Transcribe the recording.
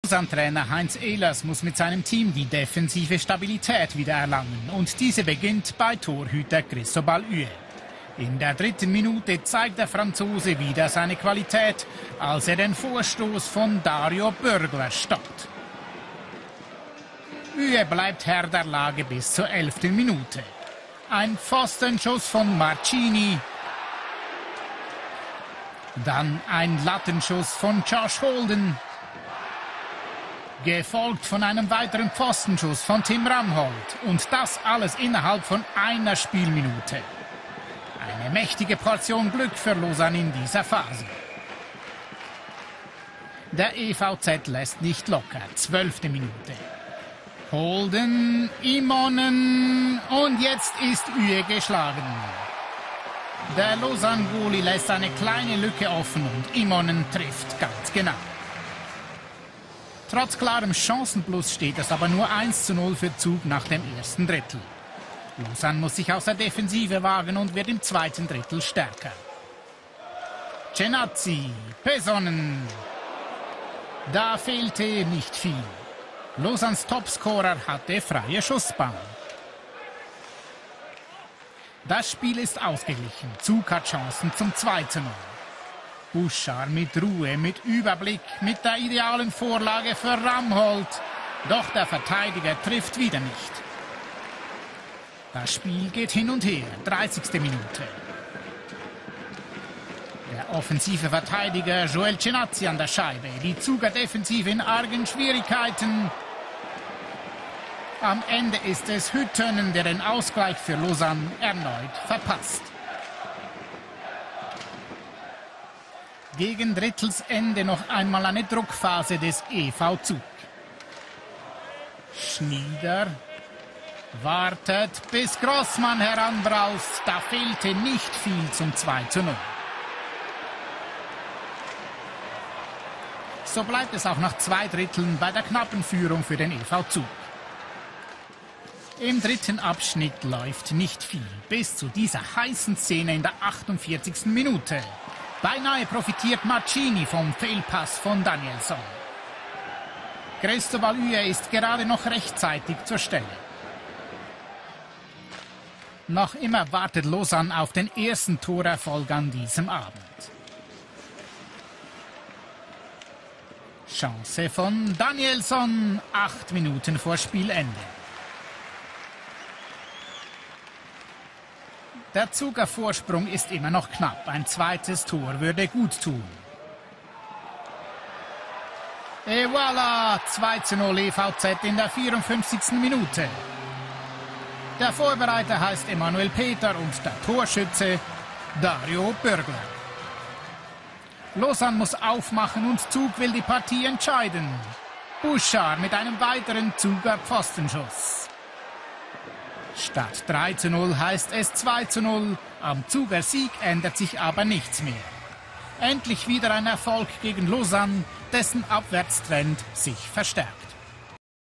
Lausanne-Trainer Heinz Ehlers muss mit seinem Team die defensive Stabilität wieder erlangen und diese beginnt bei Torhüter Cristobal Huet. In der 3. Minute zeigt der Franzose wieder seine Qualität, als er den Vorstoß von Dario Börgler stoppt. Huet bleibt Herr der Lage bis zur 11. Minute. Ein Pfostenschuss von Marcini. Dann ein Lattenschuss von Josh Holden. Gefolgt von einem weiteren Pfostenschuss von Tim Ramhold. Und das alles innerhalb von einer Spielminute. Eine mächtige Portion Glück für Lausanne in dieser Phase. Der EVZ lässt nicht locker. 12. Minute. Holden, Immonen und jetzt ist Huet geschlagen. Der Lausanne-Goalie lässt eine kleine Lücke offen und Immonen trifft ganz genau. Trotz klarem Chancenplus steht es aber nur 1:0 für Zug nach dem ersten Drittel. Lausanne muss sich aus der Defensive wagen und wird im zweiten Drittel stärker. Cenazzi, Pesonen. Da fehlte nicht viel. Lausannes Topscorer hatte freie Schussbahn. Das Spiel ist ausgeglichen. Zug hat Chancen zum 2:0. Bouchard mit Ruhe, mit Überblick, mit der idealen Vorlage für Ramhold. Doch der Verteidiger trifft wieder nicht. Das Spiel geht hin und her. 30. Minute. Der offensive Verteidiger Joel Cenazzi an der Scheibe. Die Zuger Defensive in argen Schwierigkeiten. Am Ende ist es Hüttönen, der den Ausgleich für Lausanne erneut verpasst. Gegen Drittelsende noch einmal eine Druckphase des EV Zug. Schnieder wartet, bis Grossmann heranbraust. Da fehlte nicht viel zum 2:0. So bleibt es auch nach 2 Dritteln bei der knappen Führung für den EV Zug. Im dritten Abschnitt läuft nicht viel, bis zu dieser heißen Szene in der 48. Minute. Beinahe profitiert Marcini vom Fehlpass von Danielsson. Cristobal Huet ist gerade noch rechtzeitig zur Stelle. Noch immer wartet Lausanne auf den ersten Torerfolg an diesem Abend. Chance von Danielsson, 8 Minuten vor Spielende. Der Zuger Vorsprung ist immer noch knapp. Ein zweites Tor würde gut tun. Et voilà, 2:0 EVZ in der 54. Minute. Der Vorbereiter heißt Emanuel Peter und der Torschütze Dario Börgler. Lausanne muss aufmachen und Zug will die Partie entscheiden. Bouchard mit einem weiteren Zuger Pfostenschuss. Statt 3:0 heißt es 2:0. Am Zuger Sieg ändert sich aber nichts mehr. Endlich wieder ein Erfolg gegen Lausanne, dessen Abwärtstrend sich verstärkt.